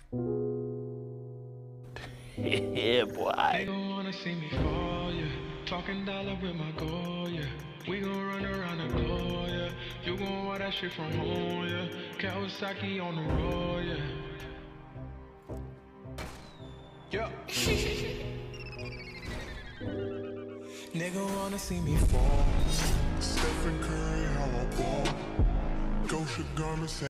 Yeah, boy. They gon' wanna see me fall, yeah. Talking dollar with my goal, yeah. We gon' run around the globe, yeah. You gon' want that shit from home, yeah. Kawasaki on the road, yeah. Yeah. Nigga wanna see me fall. Stephen Curry, how I ball. Gosha garments.